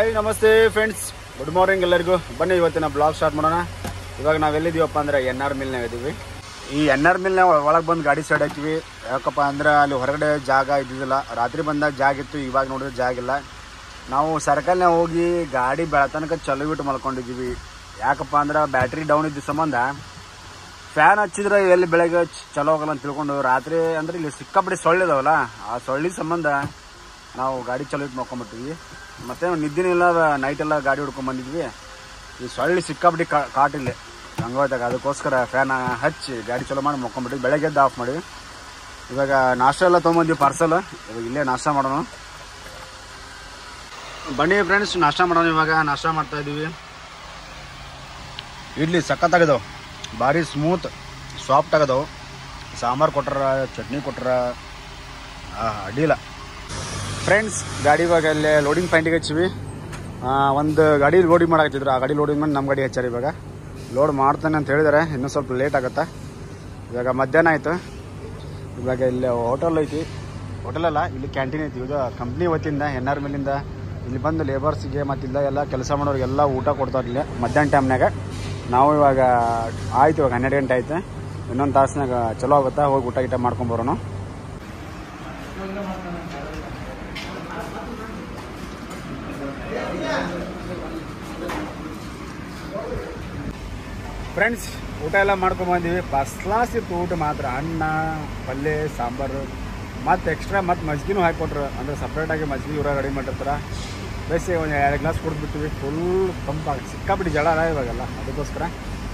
Hi ನಮಸ್ತೆ friends, good morning ಎಲ್ಲರಿಗೂ. ಬನ್ನಿ ಇವತ್ತಿನ ಬ್ಲಾಗ್ ಸ್ಟಾರ್ಟ್ ಮಾಡೋಣ. ಇವಾಗ ನಾವೆಲ್ಲಿದ್ದೀವಪ್ಪ ಅಂದರೆ NR ಮಿಲ್ನಾಗ ಇದ್ದೀವಿ. ಈ NR ಮಿಲ್ನ ಒಳಗೆ ಬಂದು ಗಾಡಿ ಸೈಡ್ ಹಾಕಿವಿ. ಯಾಕಪ್ಪ ಅಂದ್ರೆ ಅಲ್ಲಿ ಹೊರಗಡೆ ಜಾಗ ಇದ್ದಿದ್ದಿಲ್ಲ. ರಾತ್ರಿ ಬಂದಾಗ ಜಾಗ ಇತ್ತು, ಇವಾಗ ನೋಡಿದ್ರೆ ಜಾಗ ಇಲ್ಲ. ನಾವು ಸರ್ಕಲ್ನಾಗ ಹೋಗಿ ಗಾಡಿ ಬೆಳತನಕ ಚಲೋ ಬಿಟ್ಟು ಮಲ್ಕೊಂಡಿದ್ದೀವಿ. ಯಾಕಪ್ಪ ಅಂದ್ರೆ ಬ್ಯಾಟ್ರಿ ಡೌನ್ ಇದ್ದ ಸಂಬಂಧ ಫ್ಯಾನ್ ಹಚ್ಚಿದ್ರೆ ಎಲ್ಲಿ ಬೆಳಗ್ಗೆ ಚಲೋ ಹೋಗಲ್ಲ ಅಂತ ತಿಳ್ಕೊಂಡು ರಾತ್ರಿ ಅಂದ್ರೆ ಇಲ್ಲಿ ಸಿಕ್ಕಾಪಟ್ಟೆ ಸೊಳ್ಳಿದಾವಲ್ಲ, ಆ ಸೊಳ್ಳಿ ಸಂಬಂಧ ನಾವು ಗಾಡಿ ಚಲೋ ಇಟ್ಟು ಮಲ್ಕೊಂಡ್ಬಿಟ್ಟಿದ್ವಿ. ಮತ್ತೆ ನಿದ್ದೆನೂ ಇಲ್ಲ, ನೈಟೆಲ್ಲ ಗಾಡಿ ಹುಡ್ಕೊಂಡ್ಬಂದಿದ್ವಿ. ಈ ಸೊಳ್ಳಿ ಸಿಕ್ಕಾಪಟ್ಟಿ ಕಾಟಿಲ್ಲ ಹಂಗೋಯ್ತಾಗ, ಅದಕ್ಕೋಸ್ಕರ ಫ್ಯಾನ್ ಹಚ್ಚಿ ಗಾಡಿ ಚಲೋ ಮಾಡಿ ಮಲ್ಕೊಂಡ್ಬಿಟ್ಟಿದ್ವಿ. ಬೆಳಗ್ಗೆ ಎದ್ದು ಆಫ್ ಮಾಡಿ ಇವಾಗ ನಾಷ್ಟ ಎಲ್ಲ ತೊಗೊಂಬಂದ್ವಿ ಪಾರ್ಸಲ್. ಇವಾಗ ಇಲ್ಲೇ ನಾಷ್ಟ ಮಾಡೋಣ. ಬನ್ನಿ ಫ್ರೆಂಡ್ಸ್, ನಾಷ್ಟ ಮಾಡೋಣ. ಇವಾಗ ನಾಷ್ಟ ಮಾಡ್ತಾ ಇದ್ದೀವಿ. ಇಡ್ಲಿ ಸಖತ್ತಾಗಿದಾವೆ, ಭಾರಿ ಸ್ಮೂತ್ ಸಾಫ್ಟ್ ಆಗದವು. ಸಾಂಬಾರು ಕೊಟ್ರ, ಚಟ್ನಿ ಕೊಟ್ರ, ಅಡ್ಡಿಲ್ಲ ಫ್ರೆಂಡ್ಸ್. ಗಾಡಿ ಇವಾಗ ಅಲ್ಲೇ ಲೋಡಿಂಗ್ ಪಾಯಿಂಟಿಗೆ ಹಚ್ಚಿವಿ. ಒಂದು ಗಾಡಿ ಲೋಡಿಂಗ್ ಮಾಡಾಕತ್ತಿದ್ರು, ಆ ಗಾಡಿ ಲೋಡಿಂಗ್ ಮಾಡಿ ನಮ್ಮ ಗಾಡಿ ಹಚ್ಚಾರ. ಇವಾಗ ಲೋಡ್ ಮಾಡ್ತಾನೆ ಅಂತ ಹೇಳಿದ್ದಾರೆ, ಇನ್ನೂ ಸ್ವಲ್ಪ ಲೇಟ್ ಆಗುತ್ತೆ. ಇವಾಗ ಮಧ್ಯಾಹ್ನ ಆಯಿತು. ಇವಾಗ ಇಲ್ಲಿ ಹೋಟೆಲ್ ಐತಿ, ಹೋಟೆಲ್ ಅಲ್ಲ ಇಲ್ಲಿ ಕ್ಯಾಂಟೀನ್ ಐತಿ. ಇದು ಕಂಪ್ನಿ ವತಿಯಿಂದ NR ಮಿಲ್ಲಿಂದ ಇಲ್ಲಿ ಬಂದು ಲೇಬರ್ಸಿಗೆ ಮತ್ತಿಲ್ಲ ಎಲ್ಲ ಕೆಲಸ ಮಾಡೋರಿಗೆಲ್ಲ ಊಟ ಕೊಡ್ತಾರೆ ಇಲ್ಲಿ ಮಧ್ಯಾಹ್ನ ಟೈಮ್ನಾಗ. ನಾವು ಇವಾಗ ಆಯ್ತು, ಇವಾಗ 12 ಗಂಟೆ ಆಯ್ತು. ಇನ್ನೊಂದು ತಾಸಿನಾಗ ಚಲೋ ಆಗುತ್ತಾ, ಹೋಗಿ ಊಟ ಗೀಟ ಮಾಡ್ಕೊಂಬರೋಣ. ಫ್ರೆಂಡ್ಸ್, ಊಟ ಎಲ್ಲ ಮಾಡ್ಕೊಂಬಂದಿವಿ. ಫಸ್ಟ್ ಕ್ಲಾಸ್ ಇತ್ತು ಊಟ ಮಾತ್ರ. ಅನ್ನ, ಪಲ್ಯ, ಸಾಂಬಾರು ಮತ್ತು ಎಕ್ಸ್ಟ್ರಾ ಮತ್ತು ಮಜ್ಜಿಗೆನೂ ಹಾಕಿಕೊಟ್ರು. ಅಂದರೆ ಸಪ್ರೇಟಾಗಿ ಮಜ್ಜಿಗೆ ಇವ್ರಾಗ ರೆಡಿ ಮಾಡಿರ್ತಾರೆ. ಬೇಸಿ ಒಂದು 2 ಗ್ಲಾಸ್ ಕುಡಿದ್ಬಿಟ್ಟಿವಿ. ಫುಲ್ ತಂಪಾಗಿ ಸಿಕ್ಕಾಬಿಟ್ಟು ಜಳ ಅಲ್ಲ ಇವಾಗೆಲ್ಲ, ಅದಕ್ಕೋಸ್ಕರ.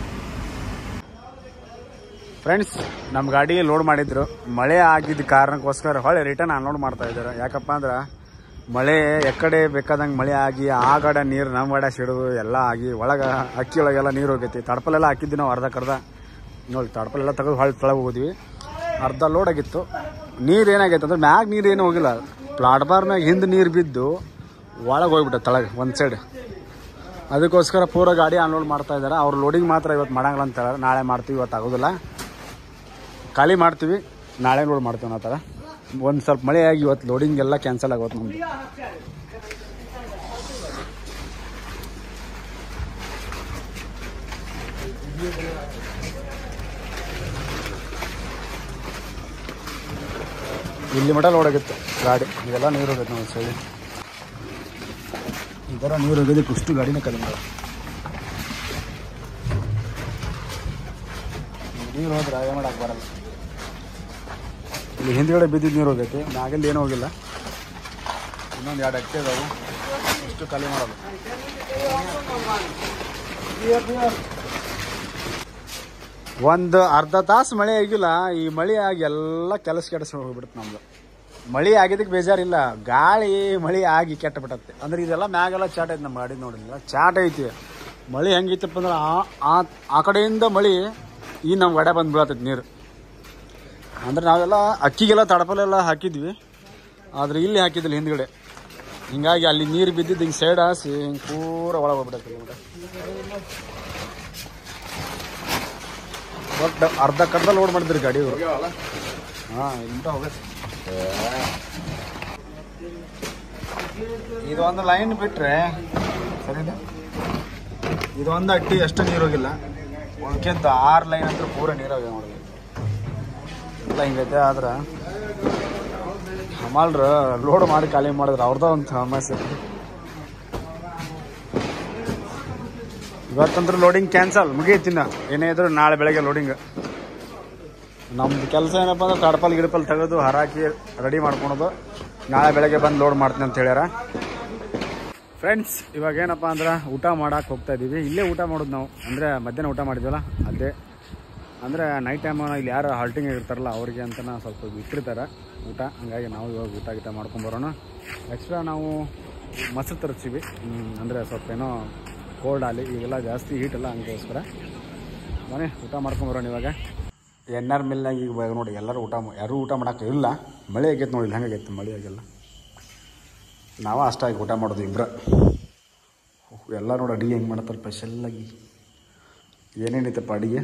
ಫ್ರೆಂಡ್ಸ್, ನಮ್ಮ ಗಾಡಿ ಲೋಡ್ ಮಾಡಿದ್ರು. ಮಳೆ ಆಗಿದ್ದ ಕಾರಣಕ್ಕೋಸ್ಕರ ಹೊಳೆ ರಿಟರ್ನ್ ಅನ್ಲೋಡ್ ಮಾಡ್ತಾ ಇದ್ದಾರೆ. ಯಾಕಪ್ಪ ಅಂದ್ರೆ ಮಳೆ ಎಕಡೆ ಬೇಕಾದಂಗೆ ಮಳೆ ಆಗಿ ಆ ಗಾಡ ನೀರು ನಮ್ಮ ಗಾಡ ಸಿಡಿದು ಎಲ್ಲ ಆಗಿ ಒಳಗೆ ಅಕ್ಕಿ ಒಳಗೆಲ್ಲ ನೀರು ಹೋಗೈತಿ. ತಡಪಲೆಲ್ಲ ಹಾಕಿದ್ವಿ ನಾವು ಅರ್ಧಕ್ಕರ್ಧ. ನೋಡಿ ತಡಪಲೆಲ್ಲ ತೆಗೆದು ಹೊಳೆ ತೊಳಗೆ ಹೋದ್ವಿ. ಅರ್ಧ ಲೋಡ್ ಆಗಿತ್ತು. ನೀರು ಏನಾಗೈತೆ ಅಂದ್ರೆ ಮ್ಯಾಗ ನೀರು ಏನೂ ಹೋಗಿಲ್ಲ, ಪ್ಲಾಟ್ಫಾರ್ಮ್ಯಾಗ ಹಿಂದೆ ನೀರು ಬಿದ್ದು ಒಳಗೆ ಹೋಗ್ಬಿಟ್ಟೆ ತಳಗೆ ಒಂದು ಸೈಡ್. ಅದಕ್ಕೋಸ್ಕರ ಪೂರ ಗಾಡಿ ಅನ್ಲೋಡ್ ಮಾಡ್ತಾ ಇದ್ದಾರೆ. ಅವ್ರು ಲೋಡಿಂಗ್ ಮಾತ್ರ ಇವತ್ತು ಮಾಡಂಗಿಲ್ಲ ಅಂತ ಹೇಳೋರು. ನಾಳೆ ಮಾಡ್ತೀವಿ, ಇವತ್ತು ಆಗೋದಿಲ್ಲ, ಖಾಲಿ ಮಾಡ್ತೀವಿ, ನಾಳೆ ಲೋಡ್ ಮಾಡ್ತೀವಿ ಅನ್ನೋ ಥರ. ಒಂದು ಸ್ವಲ್ಪ ಮಳೆ ಆಗಿ ಇವತ್ತು ಲೋಡಿಂಗ್ ಎಲ್ಲ ಕ್ಯಾನ್ಸಲ್ ಆಗೋದು ನಮ್ದು. ಇಲ್ಲಿ ಮಟ್ಟ ಲೋಡ್ ಆಗಿತ್ತು ಗಾಡಿ. ಇದೆಲ್ಲ ನೀರು ಹೋಗೈತೆ ನಾವು ಸೈಡ್, ಈ ಥರ ನೀರು ಹೋಗೋದಕ್ಕೆ ಇಷ್ಟು ಗಾಡಿನೇ ಕಡಿಮೆ ಮಾಡ. ನೀರು ಹೋದ್ರೆ ಏನು ಮಾಡಕ್ಕೆ ಬರಲ್ಲ. ಇಲ್ಲಿ ಹಿಂದ್ಗಡೆ ಬಿದ್ದಿದ್ದು ನೀರು ಹೋಗೈತಿ, ಮ್ಯಾಗಿಂದ ಏನೂ ಹೋಗಿಲ್ಲ. ಇನ್ನೊಂದು 2 ಅಟ್ಟೆ ಇದಾವೆ, ಇಷ್ಟು ಖಾಲಿ ಮಾಡೋದು. ಒಂದು ಅರ್ಧ ತಾಸು ಮಳೆ ಆಗಿಲ್ಲ. ಈ ಮಳೆ ಆಗಿ ಎಲ್ಲ ಕೆಲಸ ಕೆಡಿಸ್ಕೊಂಡು ಹೋಗ್ಬಿಡುತ್ತೆ ನಮ್ದು. ಮಳೆ ಆಗಿದ್ದಕ್ಕೆ ಬೇಜಾರಿಲ್ಲ, ಗಾಳಿ ಮಳೆ ಆಗಿ ಕೆಟ್ಟ ಬಿಟ್ಟತ್ತೆ. ಅಂದ್ರೆ ಇದೆಲ್ಲ ಮ್ಯಾಗೆಲ್ಲ ಚಾಟ್ ಐತಿ. ನಮ್ಮ ಗಾಡಿ ನೋಡಿಲ್ಲ ಚಾಟ್ ಐತಿ. ಮಳೆ ಹೆಂಗಿತ್ತಪ್ಪ ಅಂದ್ರೆ ಆ ಕಡೆಯಿಂದ ಮಳೆ ಈ ನಮ್ಮ ಗಾಡಿ ಬಂದು ಬೀಳತ್ತೈತಿ ನೀರು. ಅಂದ್ರೆ ನಾವೆಲ್ಲ ಅಕ್ಕಿಗೆಲ್ಲ ತಡಪಲೆಲ್ಲ ಹಾಕಿದ್ವಿ, ಆದರೆ ಇಲ್ಲಿ ಹಾಕಿದ್ದಿಲ್ಲ ಹಿಂದ್ಗಡೆ. ಹಿಂಗಾಗಿ ಅಲ್ಲಿ ನೀರು ಬಿದ್ದಿದ್ದು ಹಿಂಗೆ ಸೈಡ್ ಹಾಸಿ ಹಿಂಗೆ ಪೂರ ಒಳಗೆ ಹೋಗ್ಬಿಡತ್ತೆ ನಿಮ್ಗೆ. ಬಟ್ ಅರ್ಧಕ್ಕರ್ಧ ಲೋಡ್ ಮಾಡಿದ್ರಿ ಗಾಡಿ ಇವರು. ಹಾಂ, ಇಂಥ ಹೋಗತ್ತೆ. ಇದೊಂದು ಲೈನ್ ಬಿಟ್ಟರೆ ಸರಿನಾ, ಇದೊಂದು ಅಟ್ಟಿ ಅಷ್ಟು ನೀರು ಹೋಗಿಲ್ಲ. ಉಳ್ಕೆಂತ 6 ಲೈನ್ ಹತ್ರ ಪೂರ ನೀರಾಗ ನೋಡಿದ್ವಿ ಎಲ್ಲ ಹಿಂಗೈತೆ. ಆದ್ರೆ ಹಮಾಲ್ರು ಲೋಡ್ ಮಾಡಿ ಖಾಲಿ ಮಾಡಿದ್ರೆ ಅವ್ರದ್ದು ಒಂದು ಸಮಸ್ಯೆ. ಇವತ್ತಂದ್ರೆ ಲೋಡಿಂಗ್ ಕ್ಯಾನ್ಸಲ್, ಮುಗಿಯುತ್ತಿನ ಏನೇ ಇದ್ರು ನಾಳೆ ಬೆಳಗ್ಗೆ ಲೋಡಿಂಗ್. ನಮ್ದು ಕೆಲಸ ಏನಪ್ಪ ಅಂದ್ರೆ ತಡಪಲ್ ಗಿಡಪಲ್ ತೆಗೆದು ಹರಾಕಿ ರೆಡಿ ಮಾಡ್ಕೊಳೋದು. ನಾಳೆ ಬೆಳಗ್ಗೆ ಬಂದು ಲೋಡ್ ಮಾಡ್ತೀನಿ ಅಂತ ಹೇಳ್ಯಾರ. ಫ್ರೆಂಡ್ಸ್, ಇವಾಗ ಏನಪ್ಪ ಅಂದ್ರೆ ಊಟ ಮಾಡಕ್ಕೆ ಹೋಗ್ತಾ ಇದ್ದೀವಿ. ಇಲ್ಲೇ ಊಟ ಮಾಡೋದು ನಾವು. ಅಂದರೆ ಮಧ್ಯಾಹ್ನ ಊಟ ಮಾಡಿದ್ವಲ್ಲ ಅದೇ. ಅಂದರೆ ನೈಟ್ ಟೈಮ್ ಇಲ್ಲಿ ಯಾರು ಹಾಲ್ಟಿಂಗ್ ಇರ್ತಾರಲ್ಲ ಅವ್ರಿಗೆ ಅಂತ ಸ್ವಲ್ಪ ಇಟ್ಟಿರ್ತಾರೆ ಊಟ. ಹಂಗಾಗಿ ನಾವು ಇವಾಗ ಊಟ ಗೀಟ ಮಾಡ್ಕೊಂಬರೋಣ. ಎಕ್ಸ್ಟ್ರಾ ನಾವು ಮೊಸರು ತರಿಸ್ತೀವಿ, ಅಂದರೆ ಸ್ವಲ್ಪ ಏನೋ ಕೋಲ್ಡ್ ಆಗಲಿ, ಈಗೆಲ್ಲ ಜಾಸ್ತಿ ಹೀಟೆಲ್ಲ ಹಂಗೋಸ್ಕರ. ಬನ್ನಿ ಊಟ ಮಾಡ್ಕೊಂಬರೋಣ. ಇವಾಗ NR ಮಿಲ್ನಾಗ ಈಗ ನೋಡಿ ಎಲ್ಲರೂ ಯಾರೂ ಊಟ ಮಾಡೋಕ್ಕೆ ಇಲ್ಲ. ಮಳೆ ಆಗೈತೆ ನೋಡಿ, ಹಂಗಾಗೈತೆ ಮಳೆ ಆಗಿಲ್ಲ. ನಾವು ಅಷ್ಟಾಗಿ ಊಟ ಮಾಡೋದು ಇಬ್ಬರ. ಎಲ್ಲ ನೋಡಿ ಅಡುಗೆ ಹೆಂಗೆ ಮಾಡ್ತಾರೆ ಸ್ಪೆಷಲ್ಲಾಗಿ. ಏನೇನೈತಪ್ಪ ಅಡುಗೆ?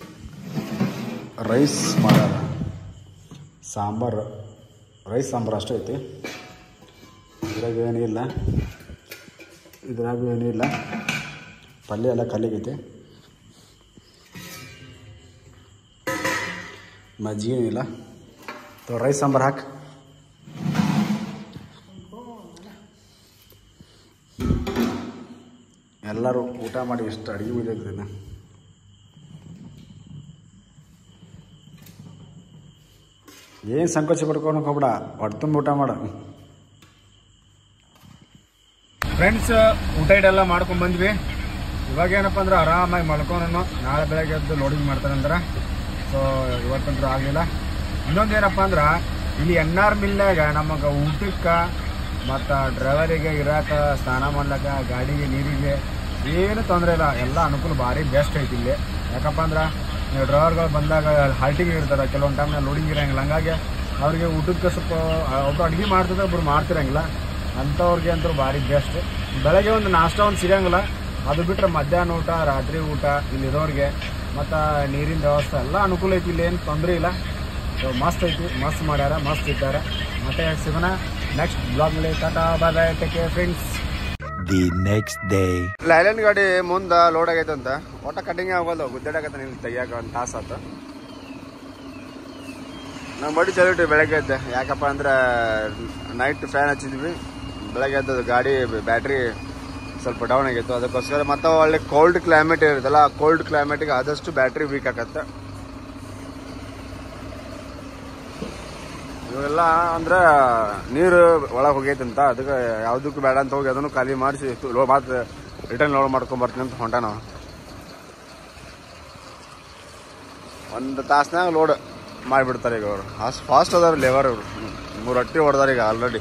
ರೈಸ್ ಮಾಡ್ಯಾರ, ಸಾಂಬಾರು, ರೈಸ್ ಸಾಂಬಾರು ಅಷ್ಟೇ ಐತಿ, ಇದ್ರಾಗ ಏನಿಲ್ಲ. ಇದ್ರಾಗ ಏನೂ ಇಲ್ಲ, ಪಲ್ಯ ಎಲ್ಲ ಖಾಲಿಗೈತೆ, ಮಜ್ಜಿಗೆ ಇಲ್ಲ. ರೈಸ್ ಸಾಂಬಾರು ಹಾಕಿ. ಎಲ್ಲರೂ ಊಟ ಮಾಡಿ ಎಷ್ಟು ಅಡುಗೆ ಉಳಿದೈತೆ. ಏನು ಸಂಕೋಚ ಪಡ್ಕೊಳಕ್ಕೆ ಹೋಗ್ಬೇಡ, ಹೊಟ್ಟೆ ತುಂಬ ಊಟ ಮಾಡು. ಫ್ರೆಂಡ್ಸ್, ಊಟ ಇದೆಲ್ಲ ಮಾಡ್ಕೊಂಡು ಬಂದ್ವಿ. ಇವಾಗ ಏನಪ್ಪ ಅಂದ್ರೆ ಆರಾಮಾಗಿ ಮಲ್ಕೊಂಡು ನಾಳೆ ಬೆಳಗ್ಗೆ ಎದ್ದು ಲೋಡಿಂಗ್ ಮಾಡ್ತಾರಂದ್ರೆ. ಸೊ ಇವತ್ತಂತೂ ಆಗಲಿಲ್ಲ. ಇನ್ನೊಂದು ಏನಪ್ಪ ಅಂದ್ರೆ ಇಲ್ಲಿ NR ಮಿಲ್ನಾಗ ನಮಗೆ ಊಟಕ್ಕೆ ಮತ್ತು ಡ್ರೈವರಿಗೆ ಇರೋಕೆ, ಸ್ನಾನ ಮಾಡ್ಲಿಕ್ಕೆ, ಗಾಡಿಗೆ, ನೀರಿಗೆ ಏನು ತೊಂದರೆ ಇಲ್ಲ. ಎಲ್ಲ ಅನುಕೂಲ ಭಾರಿ ಬೆಸ್ಟ್ ಐತಿ ಇಲ್ಲಿ. ಯಾಕಪ್ಪ ಅಂದ್ರೆ ನೀವು ಡ್ರೈವರ್ಗಳು ಬಂದಾಗ ಹಾಲ್ಟಿಗೆ ಇರ್ತಾರೆ, ಕೆಲವೊಂದು ಟೈಮ್ನಾಗ ಲೋಡಿಂಗ್ ಇರೋಂಗಿಲ್ಲ. ಹಂಗಾಗಿ ಅವ್ರಿಗೆ ಊಟಕ್ಕೆ ಸ್ವಲ್ಪ ಒಬ್ಬರು ಅಡುಗೆ ಮಾಡ್ತಿದ್ರೆ ಒಬ್ರು ಮಾಡ್ತಿರಂಗಿಲ್ಲ. ಅಂಥವ್ರಿಗೆ ಅಂತೂ ಭಾರಿ ಬೆಸ್ಟ್. ಬೆಳಗ್ಗೆ ಒಂದು ನಾಷ್ಟ ಒಂದು ಸಿಗೋಂಗಿಲ್ಲ, ಅದು ಬಿಟ್ಟರೆ ಮಧ್ಯಾಹ್ನ ಊಟ, ರಾತ್ರಿ ಊಟ ಇಲ್ಲಿರೋರಿಗೆ ಮತ್ತು ನೀರಿನ ವ್ಯವಸ್ಥೆ ಎಲ್ಲ ಅನುಕೂಲ ಐತಿ. ಇಲ್ಲಿ ಏನು ತೊಂದರೆ ಇಲ್ಲ. ಸೊ ಮಸ್ತ್ ಐತಿ, ಮಸ್ತ್ ಮಾಡ್ಯಾರ, ಮಸ್ತ್ ಇದ್ದಾರೆ. ಮತ್ತೆ ಸಿಗೋಣ ನೆಕ್ಸ್ಟ್ ಬ್ಲಾಗ್ನಲ್ಲಿ. Tata bye bye, take care friends. The next day Leyland ಗಾಡಿ ಮುಂದೆ ಲೋಡ್ ಆಗೈತೆ ಅಂತ ಒಟ್ಟ ಕಟ್ಟಿಂಗ್ ಆಗೋದು, ಗುದ್ದಾಡಕತ್ತ ನಿಮ್ಗೆ ತೆಗಿಯಾಕ ಒಂದು ತಾಸು ಆಯ್ತು. ನಾವು ಮಡಿ ಚಲಿಟ್ವಿ ಬೆಳಗ್ಗೆ ಎದ್ದೆ. ಯಾಕಪ್ಪ ಅಂದ್ರೆ ನೈಟ್ ಫ್ಯಾನ್ ಹಚ್ಚಿದ್ವಿ. ಬೆಳಗ್ಗೆ ಎದ್ದು ಗಾಡಿ ಬ್ಯಾಟ್ರಿ ಸ್ವಲ್ಪ ಡೌನ್ ಆಗಿತ್ತು, ಅದಕ್ಕೋಸ್ಕರ. ಮತ್ತು ಒಳ್ಳೆ ಕೋಲ್ಡ್ ಕ್ಲೈಮೇಟ್ ಇರುತ್ತಲ್ಲ, ಆ ಕೋಲ್ಡ್ ಕ್ಲೈಮೇಟಿಗೆ ಆದಷ್ಟು ಬ್ಯಾಟ್ರಿ ವೀಕ್ ಆಗತ್ತೆ. ಇವೆಲ್ಲ ಅಂದ್ರೆ ನೀರು ಒಳಗೆ ಹೋಗೈತಂತ, ಅದಕ್ಕೆ ಯಾವುದಕ್ಕೂ ಬೇಡ ಅಂತ ಹೋಗಿ ಅದನ್ನು ಖಾಲಿ ಮಾಡಿಸಿ ಮತ್ತೆ ರಿಟರ್ನ್ ಲೋಡ್ ಮಾಡ್ಕೊಂಬರ್ತೀನಿ ಅಂತ ಹೊಂಟ. ನಾವು ಒಂದು ತಾಸ್ನಾಗ ಲೋಡ್ ಮಾಡಿಬಿಡ್ತಾರೆ ಈಗ ಅವರು. ಅಷ್ಟು ಫಾಸ್ಟ್ ಅದಾರ ಲೇಬರ್ ಅವರು. 3 ಅಟ್ಟಿ ಹೊಡೆದಾರ ಈಗ ಆಲ್ರೆಡಿ.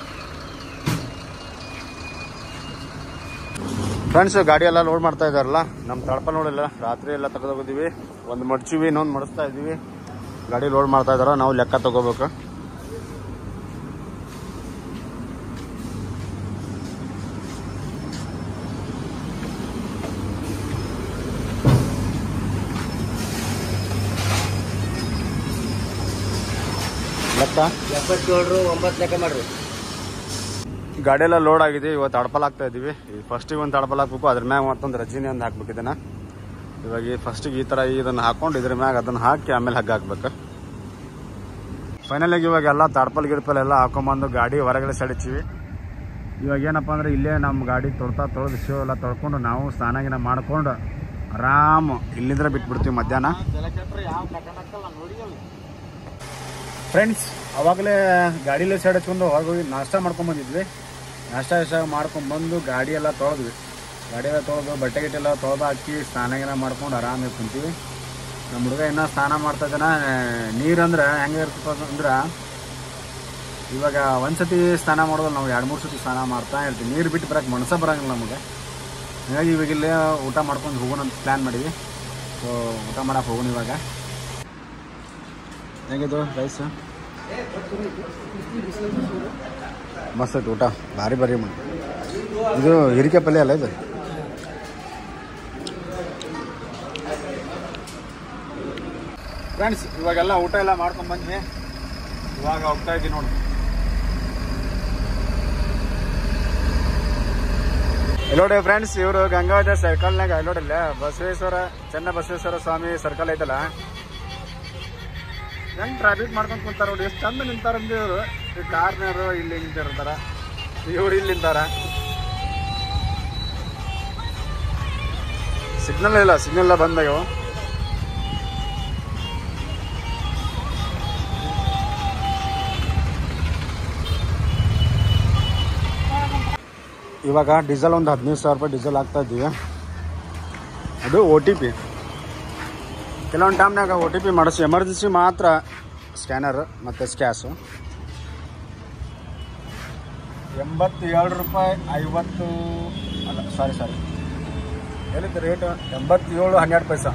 ಫ್ರೆಂಡ್ಸ್, ಗಾಡಿ ಎಲ್ಲ ಲೋಡ್ ಮಾಡ್ತಾ ಇದ್ದಾರಲ್ಲ, ನಮ್ಮ ತಳಪ ನೋಡಿಲ್ಲ, ರಾತ್ರಿ ಎಲ್ಲ ತೆಗೆದೋಗಿದ್ದೀವಿ. ಒಂದು ಮಡ್ಚಿವಿ, ಇನ್ನೊಂದು ಮಡಿಸ್ತಾ ಇದ್ದೀವಿ. ಗಾಡಿ ಲೋಡ್ ಮಾಡ್ತಾ ಇದ್ದಾರ, ನಾವು ಲೆಕ್ಕ ತಗೋಬೇಕು. ಲೆಕ್ಕ 77 ಲೆಕ್ಕ ಮಾಡ್ರಿ. ಗಾಡಿ ಎಲ್ಲ ಲೋಡ್ ಆಗಿದೆ. ಇವತ್ತು ತಡಪಲ್ ಹಾಕ್ತಾ ಇದ್ದೀವಿ. ಫಸ್ಟಿಗೆ ಒಂದು ತಡಪಲ್ ಹಾಕ್ಬೇಕು, ಅದ್ರ ಮ್ಯಾಗ ಮತ್ತೊಂದು ರಜಿನಿ ಒಂದು ಹಾಕ್ಬೇಕು. ಇದನ್ನ ಇವಾಗ ಫಸ್ಟಿಗೆ ಈ ಥರ ಇದನ್ನು ಹಾಕೊಂಡು ಇದ್ರ ಮ್ಯಾಗ ಅದನ್ನು ಹಾಕಿ ಆಮೇಲೆ ಹಗ್ಗ ಹಾಕ್ಬೇಕು. ಫೈನಲಾಗಿ ಇವಾಗ ಎಲ್ಲ ತಡಪಲ್ ಗಿಡಪಲ್ ಎಲ್ಲ ಹಾಕೊಂಬಂದು ಗಾಡಿ ಹೊರಗಡೆ ಸಡಿತೀವಿ. ಇವಾಗ ಏನಪ್ಪ ಅಂದ್ರೆ ಇಲ್ಲೇ ನಮ್ಮ ಗಾಡಿ ತೊಳೆದು ಶೋ ಎಲ್ಲ ತೊಳ್ಕೊಂಡು ನಾವು ಸ್ನಾನಾಗಿನ ಮಾಡ್ಕೊಂಡು ಆರಾಮ್ ಇಲ್ಲಿಂದ್ರೆ ಬಿಟ್ಬಿಡ್ತೀವಿ ಮಧ್ಯಾಹ್ನ. ಫ್ರೆಂಡ್ಸ್, ಅವಾಗಲೇ ಗಾಡಿಲೇ ಸೈಡ್ ಹಚ್ಕೊಂಡು ಹೋಗಿ ನಾಷ್ಟ ಮಾಡ್ಕೊಂಬಂದಿದ್ವಿ. ನಾಷ್ಟ ಮಾಡ್ಕೊಂಬಂದು ಗಾಡಿ ಎಲ್ಲ ತೊಳೆದ್ವಿ. ಗಾಡಿ ಎಲ್ಲ ತೊಳೆದು ಬಟ್ಟೆ ಗಿಟ್ಟೆಲ್ಲ ತೊಳೆದು ಹಾಕಿ ಸ್ನಾನ ಮಾಡ್ಕೊಂಡು ಆರಾಮಾಗಿ ಕುಂತೀವಿ. ನಮ್ಮ ಹುಡುಗ ಇನ್ನೂ ಸ್ನಾನ ಮಾಡ್ತಾ ಇದ್ದಾನೆ. ನೀರಂದ್ರೆ ಹೆಂಗೆ ಇರ್ತದೆ ಅಂದ್ರೆ, ಇವಾಗ ಒಂದ್ಸತಿ ಸ್ನಾನ ಮಾಡೋದು ನಾವು 2-3 ಸತಿ ಸ್ನಾನ ಮಾಡ್ತಾ ಇರ್ತೀವಿ. ನೀರು ಬಿಟ್ಟು ಬರೋಕ್ಕೆ ಮನಸ್ಸ ಬರೋಂಗಿಲ್ಲ ನಮಗೆ. ಹಾಗಾಗಿ ಇವಾಗ ಇಲ್ಲೇ ಊಟ ಮಾಡ್ಕೊಂಡು ಹೋಗೋಣ ಅಂತ ಪ್ಲ್ಯಾನ್ ಮಾಡೀವಿ. ಸೊ ಊಟ ಮಾಡೋಕೆ ಹೋಗೋಣ ಇವಾಗ. ಹೇಗಿದ್ದು ರೈಸ್? ಮಸ್ತ್ ಐತೆ ಊಟ, ಭಾರಿ ಮಾಡಿ. ಇದು ಹಿರಿಕೆ ಪಲ್ಯ ಅಲ್ಲ ಇದು? ಫ್ರೆಂಡ್ಸ್, ಇವಾಗೆಲ್ಲ ಊಟ ಎಲ್ಲ ಮಾಡ್ಕೊಂಡು ಬಂದ್ವಿ. ಇವಾಗ ಹೋಗ್ತಾ ಇದ್ದೀವಿ ನೋಡಿ. ನೋಡಿ ಫ್ರೆಂಡ್ಸ್, ಇವರು ಗಂಗಾವತಿ ಸರ್ಕಲ್ನಾಗ ನೋಡಿಲ್ಲ, ಚನ್ನಬಸವೇಶ್ವರ ಸ್ವಾಮಿ ಸರ್ಕಲ್ ಐತಲ್ಲ, ಹೆಂಗೆ ಟ್ರಾಫಿಕ್ ಮಾಡ್ಕೊಂಡು ಕುಂತಾರ ನೋಡಿ. ಎಷ್ಟು ಚಂದ ನಿಂತಾರಂದ್ರೆ ಇವರು. ಈ ಕಾರ್ನರು ಇಲ್ಲಿ ನಿಂತಿರ್ತಾರ, ಇವ್ರು ಇಲ್ಲಿ ನಿಂತಾರ. ಸಿಗ್ನಲ್ ಇಲ್ಲ, ಸಿಗ್ನಲ್ ಬಂದಾಗ ಇವಾಗ ಡೀಸೆಲ್ ಒಂದು 15,000 ರೂಪಾಯಿ ಡೀಸೆಲ್ ಹಾಕ್ತಾ ಇದ್ದೀವಿ. ಅದು OTP. ಕೆಲವೊಂದು ಟೈಮ್ನಾಗ OTP ಮಾಡಿಸಿ ಎಮರ್ಜೆನ್ಸಿ ಮಾತ್ರ ಸ್ಕ್ಯಾನರ್ ಮತ್ತು ಸ್ಕ್ಯಾಶು. 87 ರೂಪಾಯಿ 50 ಅಲ್ಲ ಸಾರಿ ಹೇಳಿದ್ದು ರೇಟ್ 87.12 ಪೈಸಾ.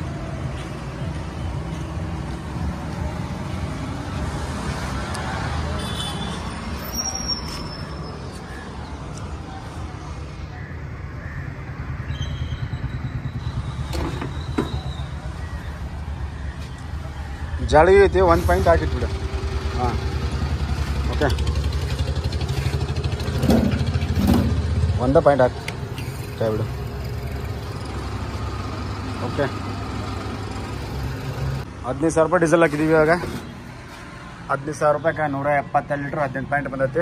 ಜಾಳಿ ಐತಿ, 1 ಪಾಯಿಂಟ್ ಹಾಕಿಟ್ಬಿಡು. ಹಾಂ, ಓಕೆ, 1 ಪಾಯಿಂಟ್ ಹಾಕಿ. ಕೈ ಬಿಡು. ಓಕೆ 15,000 ರೂಪಾಯಿ ಡೀಸೆಲ್ ಹಾಕಿದ್ದೀವಿ. ಇವಾಗ 15,000 ರೂಪಾಯಿಗೆ 172 ಲೀಟ್ರ್ 18 ಪಾಯಿಂಟ್ ಬಂದೈತಿ.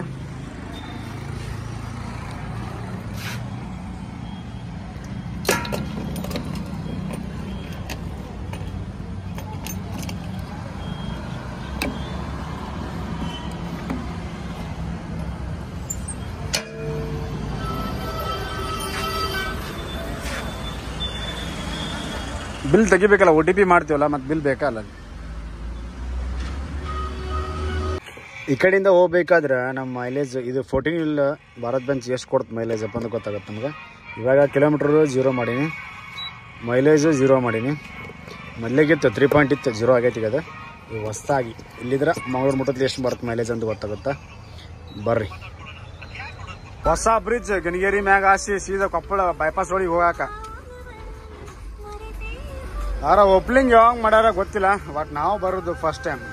ಬಿಲ್ ತೆಗಿಬೇಕಲ್ಲ, OTP ಮಾಡ್ತೀವಲ್ಲ, ಮತ್ತೆ ಬಿಲ್ ಬೇಕಲ್ಲ. ಈ ಕಡೆಯಿಂದ ಹೋಗ್ಬೇಕಾದ್ರೆ ನಮ್ಮ ಮೈಲೇಜ್ ಇದು 14 ಇಲ್ಲ ಭಾರತ್ ಬೆಂಚ್ ಎಷ್ಟು ಕೊಡುತ್ತೆ ಮೈಲೇಜ್ ಅಪ್ಪ ಅಂತ ಗೊತ್ತಾಗುತ್ತೆ ನಮ್ಗೆ. ಇವಾಗ ಕಿಲೋಮೀಟ್ರು 0 ಮಾಡೀನಿ, ಮೈಲೇಜು 0 ಮಾಡೀನಿ. ಮೊದಲಿಗಿತ್ತು 3 ಪಾಯಿಂಟ್ ಇತ್ತು, 0 ಆಗೈತಿ ಈಗ. ಅದು ಈಗ ಹೊಸ್ದಾಗಿ ಇಲ್ಲಿದ್ರೆ ಮಂಗಳೂರು ಮುಟ್ಟದಲ್ಲಿ ಎಷ್ಟು ಬರುತ್ತೆ ಮೈಲೇಜ್ ಅಂತ ಗೊತ್ತಾಗುತ್ತಾ. ಬರ್ರಿ, ಹೊಸ ಬ್ರಿಡ್ಜ್ ಗಣಗೇರಿ ಮ್ಯಾಗ ಹಾಸಿ ಸೀದಾ ಕೊಪ್ಪಳ ಬೈಪಾಸ್ ರೋಡಿಗೆ ಹೋಗಾಕ. ಯಾರ ಓಪನಿಂಗ್ ಯಾವಾಗ ಮಾಡ್ಯಾರ ಗೊತ್ತಿಲ್ಲ, ಬಟ್ ನಾವು ಬರೋದು ಫಸ್ಟ್ ಟೈಮ್.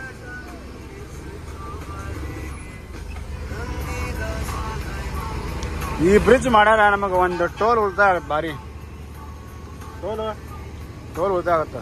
ಈ ಬ್ರಿಡ್ಜ್ ಮಾಡ್ಯಾರ ನಮಗೆ ಒಂದು ಟೋಲ್ ಉಳಿತಾಯ ಆಗುತ್ತೆ, ಭಾರಿ ಟೋಲ್ ಉಳಿತಾಯ ಆಗುತ್ತೆ.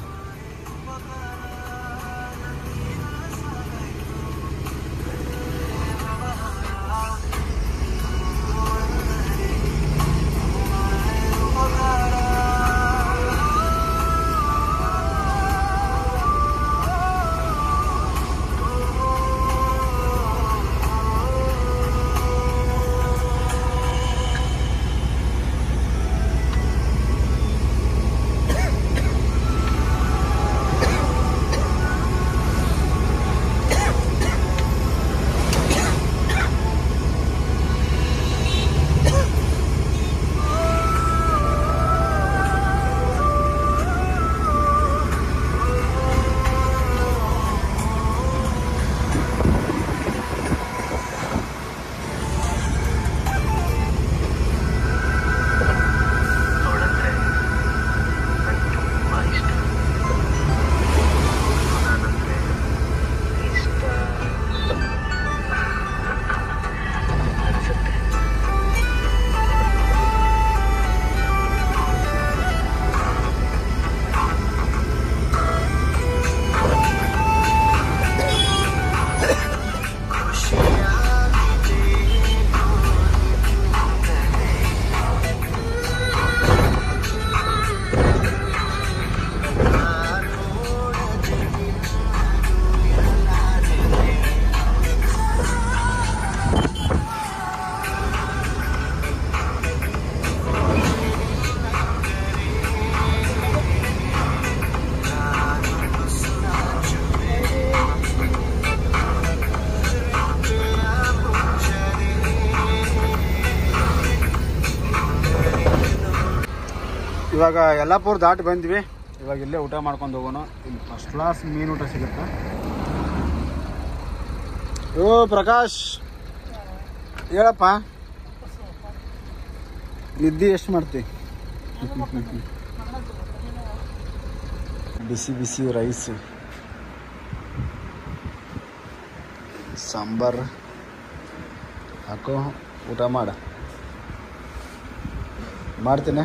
ಇವಾಗ ಯಲ್ಲಾಪುರ ದಾಟಿ ಬಂದ್ವಿ. ಇವಾಗ ಇಲ್ಲೇ ಊಟ ಮಾಡ್ಕೊಂಡು ಹೋಗೋಣ. ಇಲ್ಲಿ ಫಸ್ಟ್ ಕ್ಲಾಸ್ ಮೀನು ಊಟ ಸಿಗುತ್ತೆ. ಓ ಪ್ರಕಾಶ್ ಹೇಳಪ್ಪ, ನಿದ್ದೆ ಎಷ್ಟು ಮಾಡ್ತಿ? ಬಿಸಿ ಬಿಸಿ ರೈಸ್, ಸಾಂಬಾರ್ ಹಾಕೋ, ಊಟ ಮಾಡ್ತೀನಿ.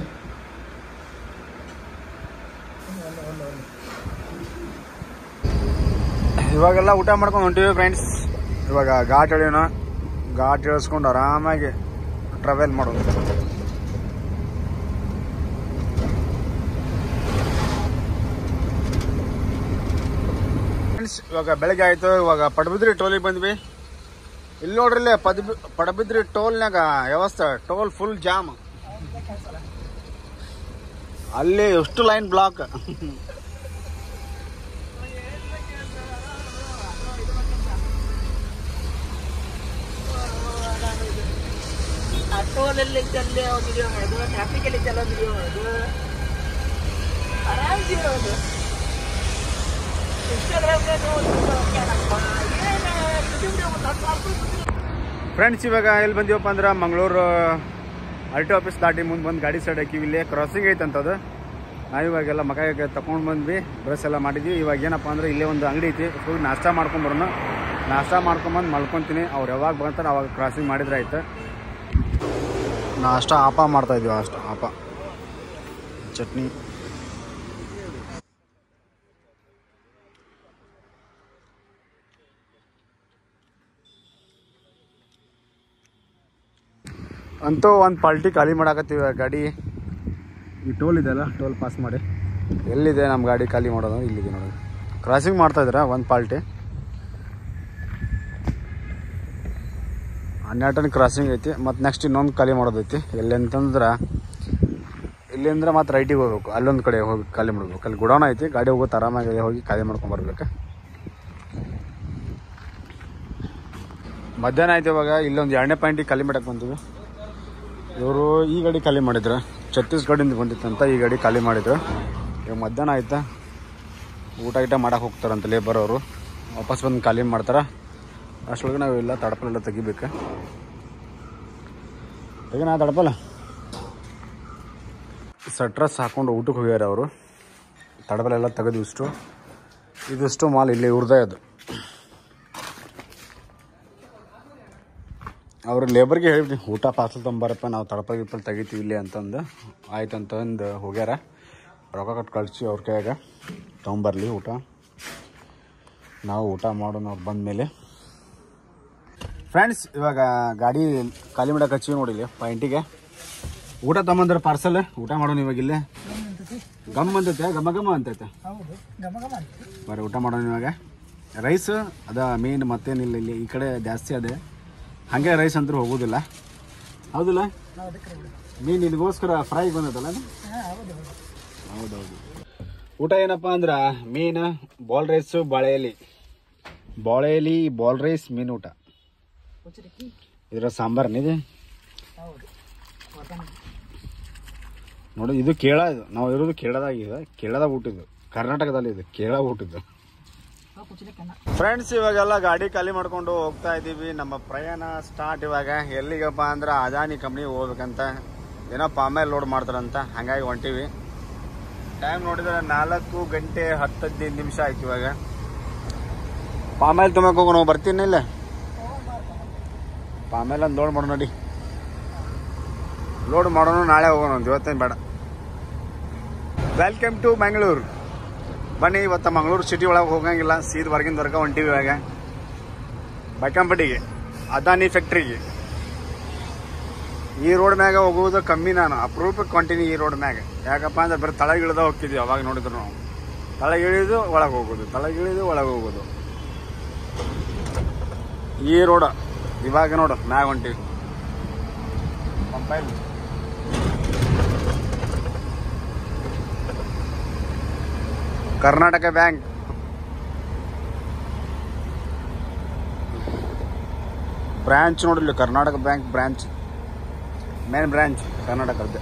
ಇವಾಗೆಲ್ಲ ಊಟ ಮಾಡ್ಕೊಂಡು ಹೊಂಟಿವಿ ಫ್ರೆಂಡ್ಸ್. ಇವಾಗ ಘಾಟ್ ಇಳಿಯೋಣ, ಘಾಟ್ ಇಳಿಸ್ಕೊಂಡು ಆರಾಮಾಗಿ ಟ್ರಾವೆಲ್ ಮಾಡೋದು. ಫ್ರೆಂಡ್ಸ್ ಇವಾಗ ಬೆಳಗ್ಗೆ ಆಯಿತು. ಇವಾಗ ಪಡುಬಿದ್ರಿ ಟೋಲಿಗೆ ಬಂದ್ವಿ. ಇಲ್ಲಿ ನೋಡ್ರಿ, ಪಡುಬಿದ್ರಿ ಟೋಲ್ನಾಗ ವ್ಯವಸ್ಥೆ, ಟೋಲ್ ಫುಲ್ ಜಾಮ್. ಅಲ್ಲಿ ಎಷ್ಟು ಲೈನ್ ಬ್ಲಾಕ್. ಟೋಲಲ್ಲಿ ಚಲ್ಲೇ ವಿಡಿಯೋ ಮಾಡೋದು, ಟ್ರಾಫಿಕಲ್ಲಿ ಚಲೋ ವಿಡಿಯೋ ಮಾಡೋದು, ಆರಾಮ್ ಇರೋದು. ಫ್ರೆಂಡ್ಸ್ ಇವಾಗ ಎಲ್ಲಿ ಬಂದೀವಪ್ಪ ಅಂದ್ರೆ ಮಂಗಳೂರು RTO ಆಫೀಸ್ ದಾಟಿ ಮುಂದೆ ಬಂದು ಗಾಡಿ ಸೈಡ್ ಹಾಕಿವಿ. ಇಲ್ಲೇ ಕ್ರಾಸಿಂಗ್ ಐತಂತದು. ನಾವು ಇವಾಗೆಲ್ಲ ಮಕಾಯಿಗೆ ತಗೊಂಡು ಬಂದ್ವಿ, ಬ್ರಷ್ ಎಲ್ಲ ಮಾಡಿದ್ವಿ. ಇವಾಗ ಏನಪ್ಪ ಅಂದ್ರೆ ಇಲ್ಲೇ ಒಂದು ಅಂಗಡಿ ಐತಿ, ಹೋಗಿ ನಾಷ್ಟ ಮಾಡ್ಕೊಂಬರೋಣ. ನಾಷ್ಟ ಮಾಡ್ಕೊಂಬಂದು ಮಲ್ಕೊತೀನಿ. ಅವ್ರು ಯಾವಾಗ ಬರ್ತಾರೆ ಅವಾಗ ಕ್ರಾಸಿಂಗ್ ಮಾಡಿದ್ರೆ ಆಯ್ತು. ನಾಷ್ಟ ಆಪ ಮಾಡ್ತಾ ಇದ್ವಿ. ಅಷ್ಟ ಆಪ ಚಟ್ನಿ. ಅಂತೂ ಒಂದು ಪಾಲ್ಟಿ ಖಾಲಿ ಮಾಡಾಕತ್ತೀವಿ. ಗಾಡಿ ಈ ಟೋಲ್ ಇದೆಯಲ್ಲ, ಟೋಲ್ ಪಾಸ್ ಮಾಡಿ. ಎಲ್ಲಿದೆ ನಮ್ಮ ಗಾಡಿ ಖಾಲಿ ಮಾಡೋದು? ಇಲ್ಲಿದೆ ನೋಡಿ. ಕ್ರಾಸಿಂಗ್ ಮಾಡ್ತಾಯಿದ್ದೀರಾ ಒಂದು ಪಾಲ್ಟಿ. 12 ಟನ್ ಕ್ರಾಸಿಂಗ್ ಐತಿ. ಮತ್ತು ನೆಕ್ಸ್ಟ್ ಇನ್ನೊಂದು ಖಾಲಿ ಮಾಡೋದೈತಿ. ಎಲ್ಲಿ ಅಂತಂದ್ರೆ ಇಲ್ಲಿಂದ್ರೆ ಮತ್ತೆ ರೈಟಿಗೆ ಹೋಗ್ಬೇಕು. ಅಲ್ಲೊಂದು ಕಡೆ ಹೋಗಿ ಖಾಲಿ ಮಾಡ್ಬೇಕು. ಅಲ್ಲಿ ಗುಡೌನ್ ಐತಿ, ಗಾಡಿ ಹೋಗೋದು ಆರಾಮಾಗಿ ಹೋಗಿ ಖಾಲಿ ಮಾಡ್ಕೊಂಬರ್ಬೇಕು. ಮಧ್ಯಾಹ್ನ ಆಯ್ತು. ಇವಾಗ ಇಲ್ಲೊಂದು 2ನೇ ಪಾಯಿಂಟಿಗೆ ಖಾಲಿ ಮಾಡಕ್ಕೆ ಬಂತೀವಿ. ಇವರು ಈ ಗಾಡಿ ಖಾಲಿ ಮಾಡಿದ್ರು, ಛತ್ತೀಸ್ಗಢದಿಂದ ಬಂದಿತ್ತಂತ. ಈ ಗಾಡಿ ಖಾಲಿ ಮಾಡಿದ್ರು. ಇವಾಗ ಮಧ್ಯಾಹ್ನ ಆಯ್ತಾ, ಊಟ ಮಾಡಕ್ಕೆ ಹೋಗ್ತಾರಂತ ಲೇಬರ್ ಅವರು. ವಾಪಸ್ ಬಂದು ಖಾಲಿ ಮಾಡ್ತಾರೆ. ಅಷ್ಟೊಳಗೆ ನಾವು ಇಲ್ಲ ತಡಪಲೆಲ್ಲ ತೆಗಿಬೇಕು. ಈಗ ನಾ ತಡಪಲ್ಲ ಸಟ್ರಸ್ ಹಾಕೊಂಡು ಊಟಕ್ಕೆ ಹೋಗ್ಯಾರ ಅವರು. ತಡಪಲೆಲ್ಲ ತೆಗೆದು ಇದಿಷ್ಟು ಮಾಲ್ ಇಲ್ಲಿ ಇವ್ರದೇ ಅದು. ಅವ್ರು ಲೇಬರ್ಗೆ ಹೇಳಿಬಿಟ್ಟು ಊಟ ಪಾರ್ಸಲ್ ತೊಗೊಂಬರಪ್ಪ, ನಾವು ತಡಪಲ್ ಗಿಪ್ಪಲ್ ತೆಗಿತೀವಿ ಇಲ್ಲಿ ಅಂತಂದು. ಆಯ್ತು ಅಂತಂದು ಹೋಗ್ಯಾರ. ರೊಕ್ಕ ಕೊಟ್ಟು ಕಳಿಸಿ ಅವ್ರ ಕೈಯಾಗ ತೊಗೊಂಬರ್ಲಿ ಊಟ. ನಾವು ಊಟ ಮಾಡೋಣ ಅವ್ರು ಬಂದ ಮೇಲೆ. ಫ್ರೆಂಡ್ಸ್, ಇವಾಗ ಗಾಡಿ ಖಾಲಿ ಮಾಡಕ್ಕೆ ಹಚ್ಚಿವಿ ನೋಡಿ ಇಲ್ಲಿ ಪಾಯಿಂಟಿಗೆ. ಊಟ ತೊಗೊಂಬಂದ್ರೆ ಪಾರ್ಸಲ್ ಊಟ ಮಾಡೋಣ ಇವಾಗ. ಇಲ್ಲೇ ಗಮ್ ಅಂತೈತೆ, ಘಮ ಅಂತೈತೆ. ಬರ್ರಿ ಊಟ ಮಾಡೋಣ ಇವಾಗ. ರೈಸ್ ಅದ ಮೇನ್, ಮತ್ತೇನಿಲ್ಲ. ಇಲ್ಲಿ ಈ ಕಡೆ ಜಾಸ್ತಿ ಅದೇ. ಹಾಗೆ ರೈಸ್ ಅಂತೂ ಹೋಗೋದಿಲ್ಲ, ಹೌದಿಲ್ಲ? ಮೀನು ಇದಕ್ಕೋಸ್ಕರ ಫ್ರೈ ಬಂದದಲ್ಲ ಅದು. ಹೌದೌದು. ಊಟ ಏನಪ್ಪ ಅಂದ್ರೆ ಮೀನು, ಬಾಲ್ ರೈಸು, ಬಾಳೆ ಎಲೆ, ಬಾಲ್ ರೈಸ್, ಮೀನು ಊಟ. ಇದರ ಸಾಂಬಾರ್ನಿದೆ ನೋಡಿ. ಇದು ಕೇಳ, ಇದು ನಾವು ಇರೋದು ಕೇಳದಾಗಿದೆ. ಕೇಳದಾಗ ಊಟಿದ್ದು, ಕರ್ನಾಟಕದಲ್ಲಿ ಇದು ಕೇಳ ಊಟಿದ್ದು. ಫ್ರೆಂಡ್ಸ್, ಇವಾಗೆಲ್ಲ ಗಾಡಿ ಖಾಲಿ ಮಾಡ್ಕೊಂಡು ಹೋಗ್ತಾ ಇದ್ದೀವಿ. ನಮ್ಮ ಪ್ರಯಾಣ ಸ್ಟಾರ್ಟ್. ಇವಾಗ ಎಲ್ಲಿಗಪ್ಪ ಅಂದ್ರೆ ಅದಾನಿ ಕಂಪ್ನಿ ಹೋಗ್ಬೇಕಂತ. ಏನೋ ಪಾಮೇಲೆ ಲೋಡ್ ಮಾಡ್ತಾರಂತ, ಹಾಗಾಗಿ ಹೊಂಟೀವಿ. ಟೈಮ್ ನೋಡಿದ್ರೆ 4 ಗಂಟೆ 10-15 ನಿಮಿಷ ಆಯ್ತು. ಇವಾಗ ಪಾಮೇಲೆ ತುಂಬಕ್ಕೆ ಹೋಗೋಣ. ಬರ್ತೀನಿ ಇಲ್ಲ ಪಾಮೇಲೆ ಒಂದು ಲೋಡ್ ಮಾಡೋಣ. ನೋಡಿ, ಲೋಡ್ ಮಾಡೋಣ, ನಾಳೆ ಹೋಗೋಣ. ಒಂದು ಇವತ್ತೇನು ಬೇಡ. Welcome to Mangaluru. ಬನ್ನಿ, ಇವತ್ತು ಮಂಗಳೂರು ಸಿಟಿ ಒಳಗೆ ಹೋಗಂಗಿಲ್ಲ, ಸೀದ ಹೊರಗಿಂದವರೆಗೆ ಹೊಂಟಿವಿ. ಇವಾಗ ಬೈಕಂಪಟಿಗೆ, ಅದಾನಿ ಫ್ಯಾಕ್ಟ್ರಿಗೆ. ಈ ರೋಡ್ ಮ್ಯಾಗ ಹೋಗುವುದು ಕಮ್ಮಿ. ನಾನು ಅಪರೂಪಕ್ಕೆ ಹೊಂಟೀನಿ ಈ ರೋಡ್ ಮ್ಯಾಗ. ಯಾಕಪ್ಪ ಅಂದ್ರೆ ಬರೀ ತಳಗಿಳಿದ ಹೋಗ್ತಿದ್ವಿ. ಅವಾಗ ನೋಡಿದ್ರು ನಾವು ತಳಗಿಳಿದು ಒಳಗೆ ಹೋಗೋದು, ತಳಗಿಳಿದು ಒಳಗೆ ಹೋಗೋದು. ಈ ರೋಡ ಇವಾಗ ನೋಡು ಮ್ಯಾಗ ಹೊಂಟಿವಿ. ಮೊಬೈಲ್ ಕರ್ನಾಟಕ ಬ್ಯಾಂಕ್ ಬ್ರಾಂಚ್ ನೋಡಿಲ್ಲ. Karnataka bank branch, main branch ಕರ್ನಾಟಕದ್ದು.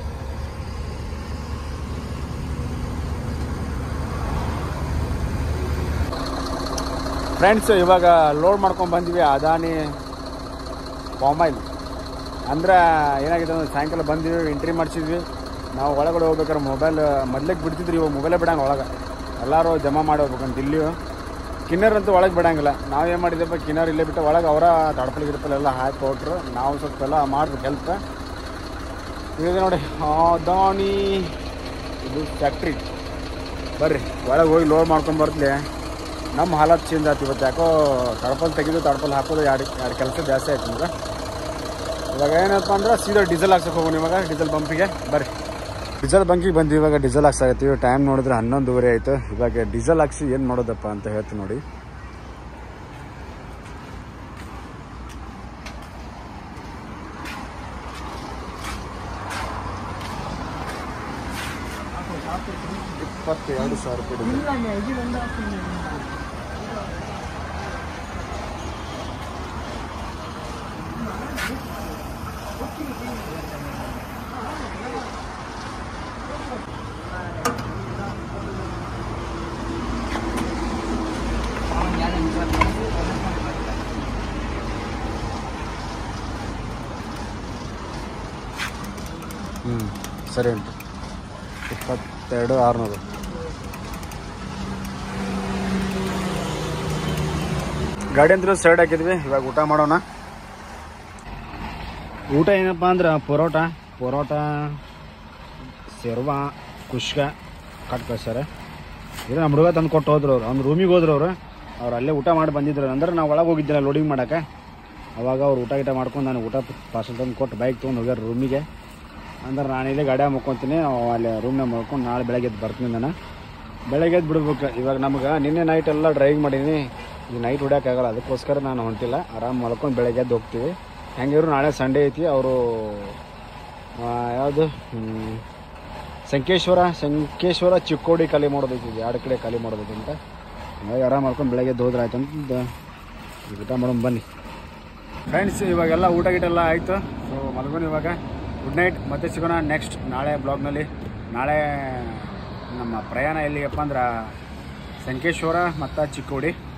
ಫ್ರೆಂಡ್ಸ್, ಇವಾಗ ಲೋಡ್ ಮಾಡ್ಕೊಂಡು ಬಂದ್ವಿ ಅದಾನಿ ಪಾಮಾಯಿಲ್. ಅಂದ್ರೆ ಏನಾಗಿದೆ ಅಂದ್ರೆ ಸಾಯಂಕಾಲ ಬಂದ್ವಿ, ಎಂಟ್ರಿ ಮಾಡಿಸಿದ್ವಿ. ನಾವು ಒಳಗಡೆ ಹೋಗ್ಬೇಕಾದ್ರೆ ಮೊಬೈಲ್ ಮೊದ್ಲಿಗೆ ಬಿಡ್ತಿದ್ರಿ, ಇವಾಗ ಮೊಬೈಲೇ ಬಿಡಂಗ ಒಳಗೆ. ಎಲ್ಲರೂ ಜಮಾ ಮಾಡಿ ಹೋಗ್ಬೇಕಂತ. ಇಲ್ಲಿ ಕಿನ್ನರ್ ಅಂತೂ ಒಳಗೆ ಬಿಡಂಗಿಲ್ಲ. ನಾವೇನು ಮಾಡಿದೆಪ್ಪ, ಕಿನ್ನರ್ ಇಲ್ಲೇ ಬಿಟ್ಟು ಒಳಗೆ ಅವರ ತಡಪಲ್ ಗಿಡಪಲೆಲ್ಲ ಹಾಕಿ ಕೊಟ್ರು. ನಾವು ಸ್ವಲ್ಪ ಎಲ್ಲ ಮಾಡ್ಬೇಕು ಹೆಲ್ಪ್. ಈಗ ನೋಡಿ ಅದಾನಿ ಇದು ಫ್ಯಾಕ್ಟ್ರಿ. ಬರ್ರಿ ಒಳಗೆ ಹೋಗಿ ಲೋಡ್ ಮಾಡ್ಕೊಂಬರ್ತ್ಲಿ. ನಮ್ಮ ಹಾಲತ್ ಚೇಂಜ್ ಆಯ್ತು ಇವತ್ತು. ಯಾಕೋ ತಡಪಲ್ ತೆಗೆದು ತಡಪಲ್ ಹಾಕೋದು ಎರಡು ಕೆಲಸ ಜಾಸ್ತಿ ಆಯ್ತು ನಮ್ಗೆ. ಇವಾಗ ಏನಪ್ಪ ಅಂದ್ರೆ ಸೀದಾ ಡೀಸೆಲ್ ಹಾಕ್ಸಕ್ಕೆ ಹೋಗೋಣ. ಇವಾಗ ಡೀಸೆಲ್ ಬಂಪಿಗೆ ಬರ್ರಿ. ಡೀಸೆಲ್ ಬಂಕಿಗೆ ಬಂದು ಇವಾಗ ಡೀಸೆಲ್ ಹಾಕ್ಸಾಕತ್ತೀವಿ. ಟೈಮ್ ನೋಡಿದ್ರೆ 11:30 ಆಯಿತು. ಇವಾಗ ಡೀಸೆಲ್ ಹಾಕ್ಸಿ ಏನು ಮಾಡೋದಪ್ಪ ಅಂತ ಹೇಳ್ತೀನಿ ನೋಡಿ. ₹22,000. ಸರಿ ಉಂಟು. 22,600. ಗಾಡಿ ಅಂತೂ ಸೈಡ್ ಹಾಕಿದ್ವಿ. ಇವಾಗ ಊಟ ಮಾಡೋಣ. ಊಟ ಏನಪ್ಪ ಅಂದ್ರೆ ಪರೋಟ ಪರೋಟ ಶೇರ್ವಾ ಕುಷ್ಕ ಕಟ್ ಕಳ್ಸ್ಯಾರ. ಇದು ನಮ್ಮ ಹುಡುಗ ತಂದು ಕೊಟ್ಟು ಹೋದ್ರು ಅವ್ರು. ಅವ್ನು ರೂಮಿಗೆ ಹೋದ್ರು ಅವ್ರು ಅಲ್ಲೇ ಊಟ ಮಾಡಿ ಬಂದಿದ್ರು. ಅಂದ್ರೆ ನಾವು ಒಳಗೆ ಹೋಗಿದ್ದಿಲ್ಲ ಲೋಡಿಂಗ್ ಮಾಡೋಕೆ. ಅವಾಗ ಅವ್ರು ಊಟ ಮಾಡ್ಕೊಂಡು ನಾನು ಊಟ ಪಾರ್ಸಲ್ ತಂದು ಕೊಟ್ಟು ಬೈಕ್ ತೊಗೊಂಡು ಹೋಗ್ಯಾರ ರೂಮಿಗೆ. ಅಂದ್ರೆ ನಾನು ಇಲ್ಲೇ ಗಾಡಿಯಾಗ ಮುಕ್ಕೊತೀನಿ, ಅಲ್ಲಿ ರೂಮ್ನಾಗ ಮಾಡ್ಕೊಂಡು ನಾಳೆ ಬೆಳಗ್ಗೆ ಎದ್ದು ಬರ್ತೀನಿ. ನಾನು ಬೆಳಗ್ಗೆ ಎದ್ದು ಬಿಡ್ಬೇಕು. ಇವಾಗ ನಮ್ಗೆ ನಿನ್ನೆ ನೈಟ್ ಎಲ್ಲ ಡ್ರೈವಿಂಗ್ ಮಾಡೀನಿ, ಈಗ ನೈಟ್ ಹೊಡ್ಯೋಕ್ಕಾಗಲ್ಲ. ಅದಕ್ಕೋಸ್ಕರ ನಾನು ಹೊಂಟಿಲ್ಲ, ಆರಾಮ್ ಮಾಡ್ಕೊಂಡು ಬೆಳಗ್ಗೆ ಎದ್ದು ಹೋಗ್ತೀವಿ. ಹೆಂಗಿದ್ರು ನಾಳೆ ಸಂಡೇ ಐತಿ. ಅವರು ಯಾವುದು ಸಂಕೇಶ್ವರ ಚಿಕ್ಕೋಡಿ ಖಾಲಿ ಮಾಡೋದೈತಿ, 2 ಕಡೆ ಖಾಲಿ ಮಾಡೋದೈತಿ ಅಂತ. ಹಾಗಾಗಿ ಆರಾಮ್ ಮಾಡ್ಕೊಂಡು ಬೆಳಗ್ಗೆ ಎದ್ದು ಹೋದ್ರೆ ಆಯ್ತು ಅಂತ ಊಟ ಮಾಡೋಣ ಬನ್ನಿ ಫ್ರೆಂಡ್ಸ್. ಇವಾಗೆಲ್ಲ ಊಟ ಗಿಟೆಲ್ಲ ಆಯಿತು. ಸೊ ಮಲ್ಗೋಣ ಇವಾಗ. Good night. ಮತ್ತೆ ಸಿಗೋಣ ನೆಕ್ಸ್ಟ್ ನಾಳೆ ಬ್ಲಾಗ್ನಲ್ಲಿ. ನಾಳೆ ನಮ್ಮ ಪ್ರಯಾಣ ಎಲ್ಲಿಗಪ್ಪ ಅಂದ್ರೆ ಸಂಕೇಶ್ವರ ಮತ್ತು ಚಿಕ್ಕೋಡಿ.